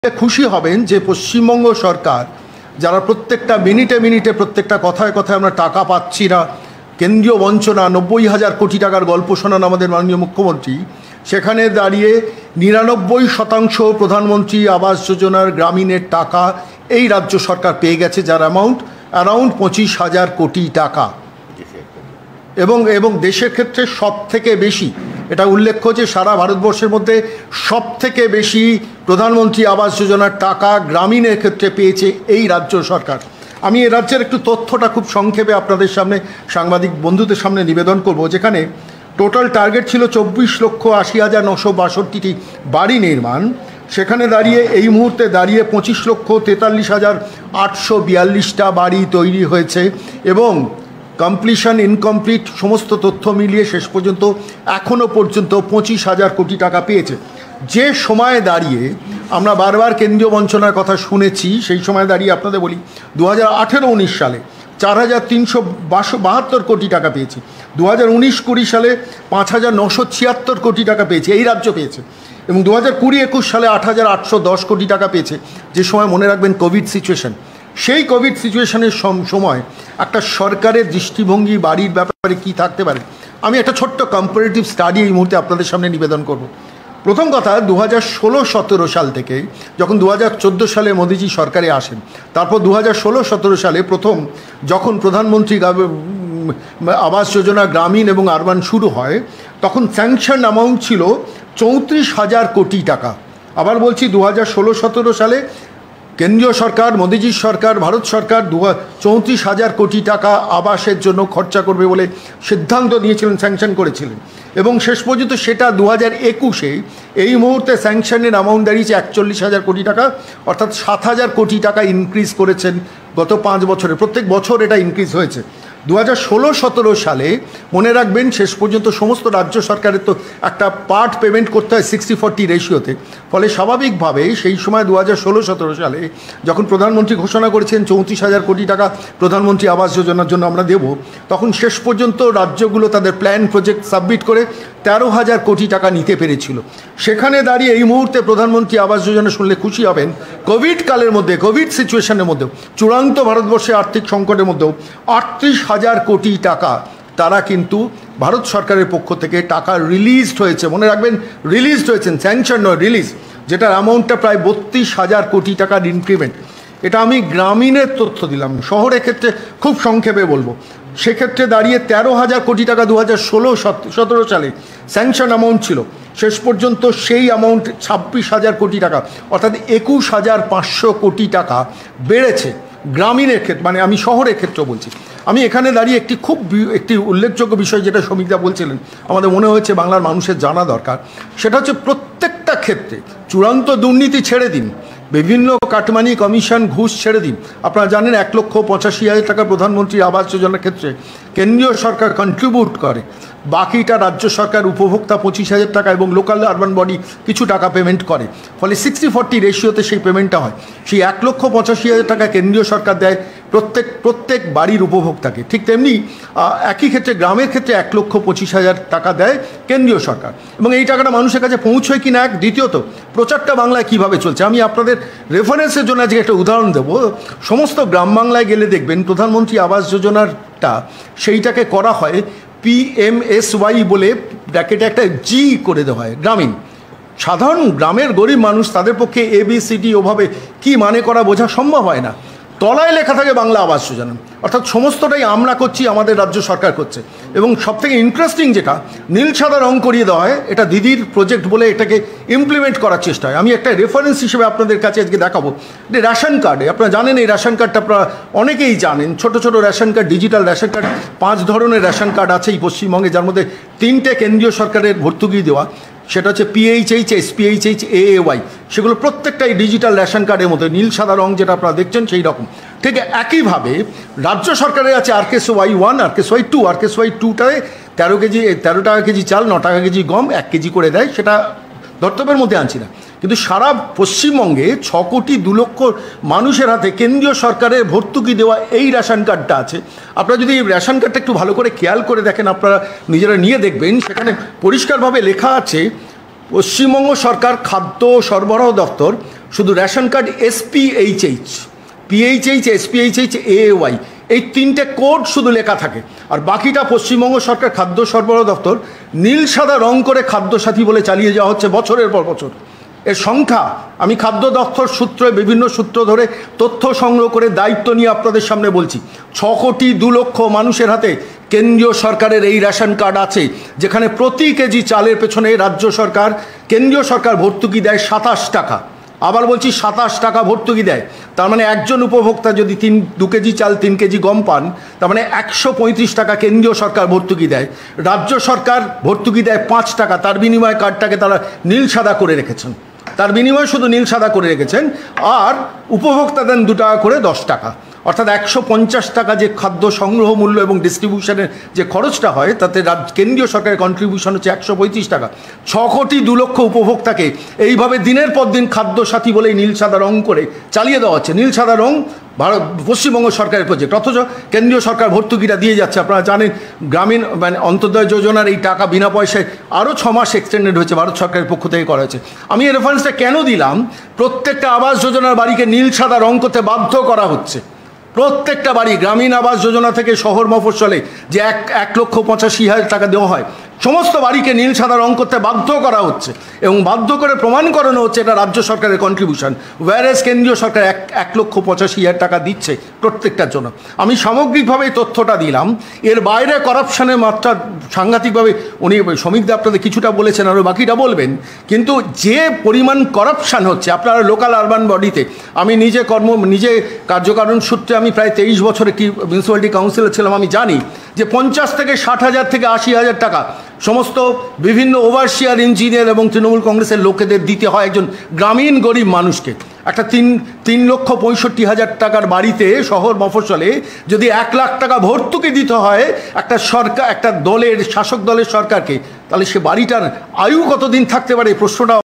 খুশি হবেন যে পশ্চিমবঙ্গ সরকার যারা প্রত্যেকটা মিনিটে মিনিটে প্রত্যেকটা কথায় কথায় আমরা টাকা পাচ্ছি না, কেন্দ্রীয় বঞ্চনা, 90,000 কোটি টাকার গল্প শোনান আমাদের মাননীয় মুখ্যমন্ত্রী, সেখানে দাঁড়িয়ে 99% প্রধানমন্ত্রী আবাস যোজনার গ্রামীণের টাকা এই রাজ্য সরকার পেয়ে গেছে, যার অ্যারাউন্ড 25,000 কোটি টাকা। এবং দেশের ক্ষেত্রে সব থেকে বেশি, এটা উল্লেখ্য যে সারা ভারতবর্ষের মধ্যে সব থেকে বেশি প্রধানমন্ত্রী আবাস যোজনার টাকা গ্রামীণের ক্ষেত্রে পেয়েছে এই রাজ্য সরকার। আমি এই রাজ্যের একটু তথ্যটা খুব সংক্ষেপে আপনাদের সামনে, সাংবাদিক বন্ধুদের সামনে নিবেদন করব। যেখানে টোটাল টার্গেট ছিল 24,80,962টি বাড়ি নির্মাণ, সেখানে দাঁড়িয়ে এই মুহূর্তে দাঁড়িয়ে 25,43,842টা বাড়ি তৈরি হয়েছে এবং কমপ্লিশন ইনকমপ্লিট সমস্ত তথ্য মিলিয়ে শেষ পর্যন্ত এখনও পর্যন্ত 25,000 কোটি টাকা পেয়েছে। যে সময়ে দাঁড়িয়ে আমরা বারবার কেন্দ্রীয় বঞ্চনার কথা শুনেছি, সেই সময় দাঁড়িয়ে আপনাদের বলি 2018-19 সালে 4,372 কোটি টাকা পেয়েছি, 2019-20 সালে 5,976 কোটি টাকা পেয়েছে এই রাজ্য পেয়েছে, এবং 2020-21 সালে 8,810 কোটি টাকা পেয়েছে। যে সময় মনে রাখবেন কোভিড সিচুয়েশন, সেই কোভিড সিচুয়েশনের সময় একটা সরকারের দৃষ্টিভঙ্গি বাড়ির ব্যাপারে কি থাকতে পারে, আমি একটা ছোট্ট কম্পারেটিভ স্টাডি এই মুহূর্তে আপনাদের সামনে নিবেদন করব। প্রথম কথা, 2016-17 সাল থেকে যখন 2014 সালে মোদিজি সরকারে আসেন, তারপর 2016-17 সালে প্রথম যখন প্রধানমন্ত্রী আবাস যোজনা গ্রামীণ এবং আরবান শুরু হয়, তখন স্যাংশন অ্যামাউন্ট ছিল 34,000 কোটি টাকা। আবার বলছি, 2016-17 সালে কেন্দ্রীয় সরকার, মোদিজির সরকার, ভারত সরকার 34,000 কোটি টাকা আবাসের জন্য খরচা করবে বলে সিদ্ধান্ত নিয়েছিলেন, স্যাংশন করেছিলেন, এবং শেষ পর্যন্ত সেটা 2021-এ এই মুহূর্তে স্যাংশনের অ্যামাউন্ট দাঁড়িয়েছে 41,000 কোটি টাকা, অর্থাৎ 7,000 কোটি টাকা ইনক্রিজ করেছেন গত 5 বছরে। প্রত্যেক বছর এটা ইনক্রিজ হয়েছে। 2016-17 সালে মনে রাখবেন শেষ পর্যন্ত সমস্ত রাজ্য সরকারের তো একটা পার্ট পেমেন্ট করতে হয় 60-40 রেশিওতে, ফলে স্বাভাবিকভাবে সেই সময় 2016-17 সালে যখন প্রধানমন্ত্রী ঘোষণা করেছেন 34,000 কোটি টাকা প্রধানমন্ত্রী আবাস যোজনার জন্য আমরা দেব, তখন শেষ পর্যন্ত রাজ্যগুলো তাদের প্ল্যান প্রজেক্ট সাবমিট করে 13,000 কোটি টাকা নিতে পেরেছিল। সেখানে দাঁড়িয়ে এই মুহূর্তে প্রধানমন্ত্রী আবাস যোজনা শুনলে খুশি হবেন, কোভিড কালের মধ্যে, কোভিড সিচুয়েশনের মধ্যেও, চূড়ান্ত ভারতবর্ষে আর্থিক সংকটের মধ্যেও 38,000 কোটি টাকা তারা কিন্তু ভারত সরকারের পক্ষ থেকে টাকা রিলিজড হয়েছে। মনে রাখবেন, রিলিজড হয়েছেন, স্যাংশন নয়, রিলিজ, যেটার অ্যামাউন্টটা প্রায় 32,000 কোটি টাকার ইনক্রিমেন্ট। এটা আমি গ্রামীণের তথ্য দিলাম, শহরের ক্ষেত্রে খুব সংক্ষেপে বলবো। সেক্ষেত্রে দাঁড়িয়ে 13,000 কোটি টাকা 2016-17 সালে স্যাংশন অ্যামাউন্ট ছিল, শেষ পর্যন্ত সেই অ্যামাউন্ট 26,000 কোটি টাকা, অর্থাৎ 21,500 কোটি টাকা বেড়েছে গ্রামীণের ক্ষেত্রে, মানে আমি শহরের ক্ষেত্রে বলছি। আমি এখানে দাঁড়িয়ে একটি উল্লেখযোগ্য বিষয়, যেটা শ্রমিকদা বলছিলেন, আমাদের মনে হয়েছে বাংলার মানুষের জানা দরকার, সেটা হচ্ছে প্রত্যেকটা ক্ষেত্রে চূড়ান্ত দুর্নীতি ছেড়ে দিন, বিভিন্ন কাটমানি, কমিশন, ঘুষ ছেড়ে দিন। আপনারা জানেন 1,85,000 টাকা প্রধানমন্ত্রী আবাস যোজনার ক্ষেত্রে কেন্দ্রীয় সরকার কন্ট্রিবিউট করে, বাকিটা রাজ্য সরকার উপভোক্তা 25,000 টাকা এবং লোকাল আরবান বডি কিছু টাকা পেমেন্ট করে, ফলে 60-40 রেশিওতে সেই পেমেন্টটা হয়। সেই 1,85,000 টাকা কেন্দ্রীয় সরকার দেয় প্রত্যেক বাড়ির উপভোক্তাকে। ঠিক তেমনি একই ক্ষেত্রে গ্রামের ক্ষেত্রে 1,25,000 টাকা দেয় কেন্দ্রীয় সরকার, এবং এই টাকাটা মানুষের কাছে পৌঁছয় কি না এক। দ্বিতীয়ত, প্রচারটা বাংলায় কিভাবে চলছে, আমি আপনাদের রেফারেন্সের জন্য আজকে একটা উদাহরণ দেবো। সমস্ত গ্রাম বাংলায় গেলে দেখবেন প্রধানমন্ত্রী আবাস যোজনারটা সেইটাকে করা হয় PMSY বলে ব্র্যাকেটে একটা জি করে দেওয়া হয়। গ্রামীণ সাধারণ গ্রামের গরিব মানুষ, তাদের পক্ষে ABCD ওভাবে কি মানে করা বোঝা সম্ভব হয় না। তলায় লেখা থাকে বাংলা আবাস যোজনা, অর্থাৎ সমস্তটাই আমরা করছি, আমাদের রাজ্য সরকার করছে। এবং সবথেকে ইন্টারেস্টিং যেটা, নীল সাদা রং করিয়ে দেওয়া হয়, এটা দিদির প্রজেক্ট বলে এটাকে ইমপ্লিমেন্ট করার চেষ্টা হয়। আমি একটা রেফারেন্স হিসেবে আপনাদের কাছে আজকে দেখাবো যে রেশন কার্ডে, আপনারা জানেন এই রেশন কার্ডটা আপনারা অনেকেই জানেন, ছোট ছোট ration card, digital ration card, 5 ধরনের রেশন কার্ড আছে এই পশ্চিমবঙ্গে, যার মধ্যে 3টে কেন্দ্রীয় সরকারের ভর্তুকি দেওয়া, সেটা হচ্ছে PHH, SPHH, AAY, সেগুলো প্রত্যেকটাই ডিজিটাল রেশন কার্ডের মধ্যে নীল সাদা রং যেটা আপনারা দেখছেন সেই রকম। ঠিক একইভাবে রাজ্য সরকারের আছে RKSY 1, RKSY 2, RKSY 2টায় 13 টাকা কেজি চাল, 9 টাকা কেজি গম, 1 কেজি করে দেয়, সেটা ধর্তব্যের মধ্যে আনছি না। কিন্তু সারা পশ্চিমবঙ্গে 6,02,00,000 মানুষের হাতে কেন্দ্রীয় সরকারের ভর্তুকি দেওয়া এই রেশন কার্ডটা আছে। আপনারা যদি এই রেশন কার্ডটা একটু ভালো করে খেয়াল করে দেখেন, আপনারা নিজেরা নিয়ে দেখবেন, সেখানে পরিষ্কারভাবে লেখা আছে পশ্চিমবঙ্গ সরকার খাদ্য সরবরাহ দপ্তর শুধু ration card SPHH, PHH, SPHH, AAY এই 3টে কোড শুধু লেখা থাকে, আর বাকিটা পশ্চিমবঙ্গ সরকার খাদ্য সরবরাহ দপ্তর নীল সাদা রং করে খাদ্যসাথী বলে চালিয়ে যাওয়া হচ্ছে বছরের পর বছর। এর সংখ্যা আমি খাদ্য দপ্তর সূত্রে বিভিন্ন সূত্র ধরে তথ্য সংগ্রহ করে দায়িত্ব নিয়ে আপনাদের সামনে বলছি, 6,02,00,000 মানুষের হাতে কেন্দ্রীয় সরকারের এই রেশন কার্ড আছে, যেখানে প্রতি কেজি চালের পেছনে রাজ্য সরকার, কেন্দ্রীয় সরকার ভর্তুকি দেয় 27 টাকা। আবার বলছি 27 টাকা ভর্তুকি দেয়। তার মানে একজন উপভোক্তা যদি 2 কেজি চাল 3 কেজি গম পান, তার মানে 135 টাকা কেন্দ্রীয় সরকার ভর্তুকি দেয়। রাজ্য সরকার ভর্তুকি দেয় 5 টাকা। তার বিনিময়ে কার্ডটাকে তারা নীল সাদা করে রেখেছেন, তার বিনিময়ে শুধু নীল সাদা করে রেখেছেন। আর উপভোক্তা দেন 2 টাকা করে 10 টাকা, অর্থাৎ 150 টাকা যে খাদ্য সংগ্রহ মূল্য এবং ডিস্ট্রিবিউশনের যে খরচটা হয়, তাতে কেন্দ্রীয় সরকারের কন্ট্রিবিউশন হচ্ছে 135 টাকা। 6,02,00,000 উপভোক্তাকে এইভাবে দিনের পর দিন খাদ্য সাথী বলেই নীল সাদা রং করে চালিয়ে দেওয়া হচ্ছে। নীল সাদা রং পশ্চিমবঙ্গ সরকারের প্রজেক্ট, অথচ কেন্দ্রীয় সরকার ভর্তুকিটা দিয়ে যাচ্ছে। আপনারা জানেন গ্রামীণ অন্তোদয় যোজনার এই টাকা বিনা পয়সায় আরও 6 মাস এক্সটেন্ডেড হয়েছে, ভারত সরকারের পক্ষ থেকে করা হয়েছে। আমি এই রেফারেন্সটা কেন দিলাম? প্রত্যেকটা আবাস যোজনার বাড়িকে নীল সাদা রং করতে বাধ্য করা হচ্ছে। প্রত্যেকটা বাড়ি গ্রামীণ আবাস যোজনা থেকে শহর মফস্বলে যে 1,85,000 টাকা দেওয়া হয়, সমস্ত বাড়িকে নীল সাদা রং করতে বাধ্য করা হচ্ছে এবং বাধ্য করে প্রমাণ করানো হচ্ছে এটা রাজ্য সরকারের কন্ট্রিবিউশন, ওয়ারেস কেন্দ্রীয় সরকার 1,85,000 টাকা দিচ্ছে প্রত্যেকটার জন্য। আমি সামগ্রিকভাবে এই তথ্যটা দিলাম। এর বাইরে করাপশনের মাত্রা সাংঘাতিকভাবে, উনি শ্রমিকদের আপনাদের কিছুটা বলেছেন, আরও বাকিটা বলবেন, কিন্তু যে পরিমাণ করাপশান হচ্ছে আপনারা লোকাল আরবান বডিতে, আমি নিজে কার্যকারণ সূত্রে আমি প্রায় 23 বছরে মিউনিসিপ্যালিটি কাউন্সিলর ছিলাম, আমি জানি যে 50 থেকে 60,000 থেকে 80,000 টাকা সমস্ত বিভিন্ন ওভারসিয়ার, ইঞ্জিনিয়ার এবং তৃণমূল কংগ্রেসের লোকেদের দিতে হয় একজন গ্রামীণ গরিব মানুষকে। একটা 3,65,000 টাকার বাড়িতে শহর মফস্বলে যদি 1 লাখ টাকা ভর্তুকি দিতে হয় একটা সরকার, একটা দলের শাসক দলের সরকারকে, তাহলে সে বাড়িটার আয়ু কতদিন থাকতে পারে? প্রশ্নটা